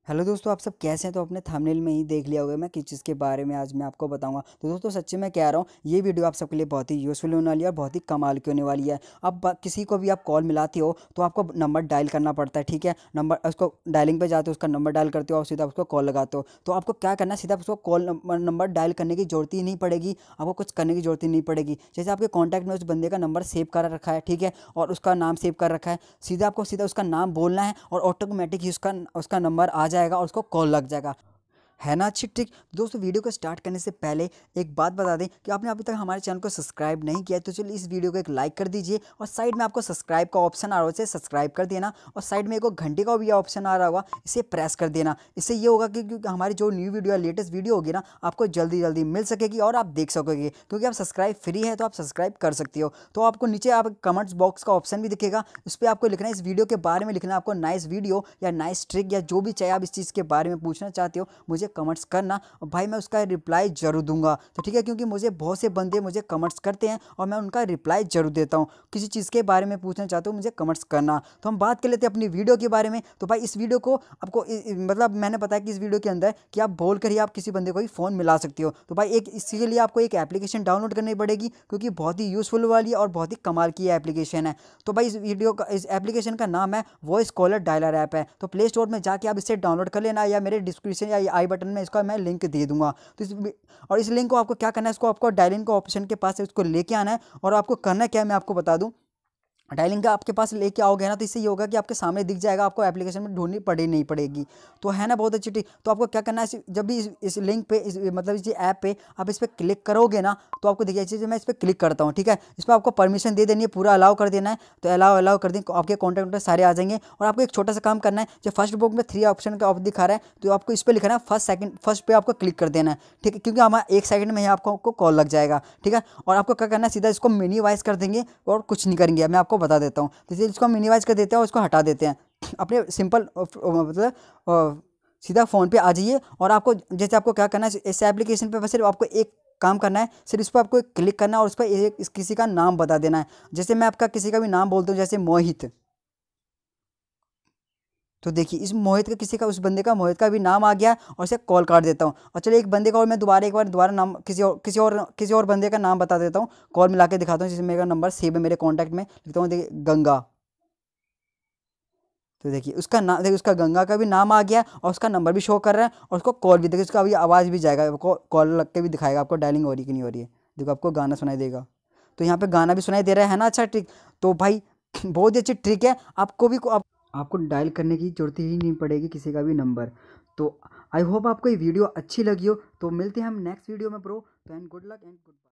Hello दोस्तों, आप सब कैसे हैं। तो अपने थंबनेल में ही देख लिया होगा मैं किस चीज़ के बारे में आज मैं आपको बताऊंगा। तो दोस्तों सच्ची में कह रहा हूँ, ये वीडियो आप सबके लिए बहुत ही यूज़फुल होने वाली है और बहुत ही कमाल की होने वाली है। अब किसी को भी आप कॉल मिलाते हो तो आपको नंबर डायल करना पड़ता है, ठीक है। नंबर उसको डायलिंग पे जाते हो, उसका नंबर डायल करते हो और सीधा उसको कॉल लगाते हो। तो आपको क्या करना है, सीधा उसको कॉल नंबर डायल करने की जरूरत ही नहीं पड़ेगी, आपको कुछ करने की जरूरत ही नहीं पड़ेगी। जैसे आपके कॉन्टैक्ट में उस बंदे का नंबर सेव कर रखा है, ठीक है, और उसका नाम सेव कर रखा है, सीधा उसका नाम बोलना है और ऑटोमेटिक ही उसका उसका नंबर आ जाएगा और उसको कॉल लग जाएगा। है ना अच्छी ट्रिक। दोस्तों वीडियो को स्टार्ट करने से पहले एक बात बता दें कि आपने अभी तक हमारे चैनल को सब्सक्राइब नहीं किया है तो चलिए इस वीडियो को एक लाइक कर दीजिए और साइड में आपको सब्सक्राइब का ऑप्शन आ रहा है, उसे सब्सक्राइब कर देना और साइड में एक घंटे का भी ऑप्शन आ रहा होगा, इसे प्रेस कर देना। इससे ये होगा कि क्योंकि हमारी जो न्यू वीडियो लेटेस्ट वीडियो होगी ना, आपको जल्दी जल्दी मिल सकेगी और आप देख सकोगे। क्योंकि आप सब्सक्राइब फ्री है तो आप सब्सक्राइब कर सकते हो। तो आपको नीचे आप कमेंट्स बॉक्स का ऑप्शन भी दिखेगा, उस पर आपको लिखना है इस वीडियो के बारे में, लिखना है आपको नाइस वीडियो या नाइस ट्रिक या जो भी चाहिए आप इस चीज़ के बारे में पूछना चाहते हो, मुझे कमेंट्स करना और भाई मैं उसका रिप्लाई जरूर दूंगा। तो ठीक है, क्योंकि मुझे बहुत से बंदे मुझे कमेंट्स करते हैं और मैं उनका रिप्लाई जरूर देता हूँ। किसी चीज़ के बारे में पूछना चाहते हो मुझे कमेंट्स करना। तो हम बात कर लेते हैं अपनी वीडियो के बारे में। तो भाई इस वीडियो को आपको मतलब मैंने बताया कि इस वीडियो के अंदर कि आप बोल कर ही आप किसी बंदे को ही फ़ोन मिला सकते हो। तो भाई एक इसके लिए आपको एक एप्लीकेशन डाउनलोड करनी पड़ेगी, क्योंकि बहुत ही यूज़फुल वाली है और बहुत ही कमाल की एप्लीकेशन है। तो भाई इस एप्लीकेशन का नाम है वॉइस कॉलर डायलर ऐप है। तो प्ले स्टोर में जाके आप इसे डाउनलोड कर लेना या मेरे डिस्क्रिप्शन या आई बटन में इसका मैं लिंक दे दूंगा। तो इस लिंक को आपको क्या करना है, इसको आपको डायलिंग का ऑप्शन के पास है, उसको लेके आना है और आपको करना क्या है मैं आपको बता दूं। डायलिंग का आपके पास लेके आओगे ना तो इससे ये होगा कि आपके सामने दिख जाएगा, आपको एप्लीकेशन में ढूंढनी पड़ी नहीं पड़ेगी। तो है ना बहुत अच्छी ट्रिक। तो आपको क्या करना है, जब भी इस लिंक पे मतलब इस ऐप पे आप इस पर क्लिक करोगे ना तो आपको देखिए चीज़ मैं इस पर क्लिक करता हूँ, ठीक है। इस पर आपको परमिशन दे देनी है, पूरा अलाउ कर देना है। तो अलाउ अलाउ कर दें, आपके कॉन्टैक्ट में सारे आ जाएंगे और आपको एक छोटा सा काम करना है। जो फर्स्ट बुक में 3 ऑप्शन का ऑफ दिखा रहा है तो आपको इस पर लिखना है फर्स्ट सेकंड, फर्स्ट पे आपको क्लिक कर देना है, ठीक है, क्योंकि हमारा 1 सेकंड में ही आपको कॉल लग जाएगा, ठीक है। और आपको क्या करना है, सीधा इसको मिनिवाइज कर देंगे और कुछ नहीं करेंगे, मैं आपको बता देता हूँ। जैसे इसको मिनिमाइज कर देते हैं और इसको हटा देते हैं अपने सिंपल मतलब सीधा फ़ोन पे आ जाइए और आपको जैसे आपको क्या करना है इस एप्लीकेशन पे बस सिर्फ आपको एक काम करना है, सिर्फ इस पर आपको क्लिक करना है और उस पर एक किसी का नाम बता देना है। जैसे मैं आपका किसी का भी नाम बोलता हूँ, जैसे मोहित। तो देखिए इस मोहित का किसी का उस बंदे का मोहित का भी नाम आ गया और इसे कॉल काट देता हूँ। और चलिए एक बंदे का और मैं दोबारा एक बार दोबारा नाम किसी और बंदे का नाम बता देता हूँ, कॉल मिला के दिखाता हूँ। जैसे मेरा नंबर सेव है मेरे कॉन्टैक्ट में, लिखता हूँ देखिए गंगा। तो देखिए उसका नाम, देखिए उसका गंगा का भी नाम आ गया और उसका नंबर भी शो कर रहा है और उसको कॉल भी, देखिए उसका अभी आवाज़ भी जाएगा, कॉल लग के भी दिखाएगा आपको डायलिंग हो रही है कि नहीं हो रही है। देखो आपको गाना सुनाई देगा, तो यहाँ पे गाना भी सुनाई दे रहा है ना। अच्छा ट्रिक। तो भाई बहुत ही अच्छी ट्रिक है, आपको भी आपको डायल करने की जरूरत ही नहीं पड़ेगी किसी का भी नंबर। तो आई होप आपको ये वीडियो अच्छी लगी हो। तो मिलते हैं हम नेक्स्ट वीडियो में ब्रो। तो and good luck and good.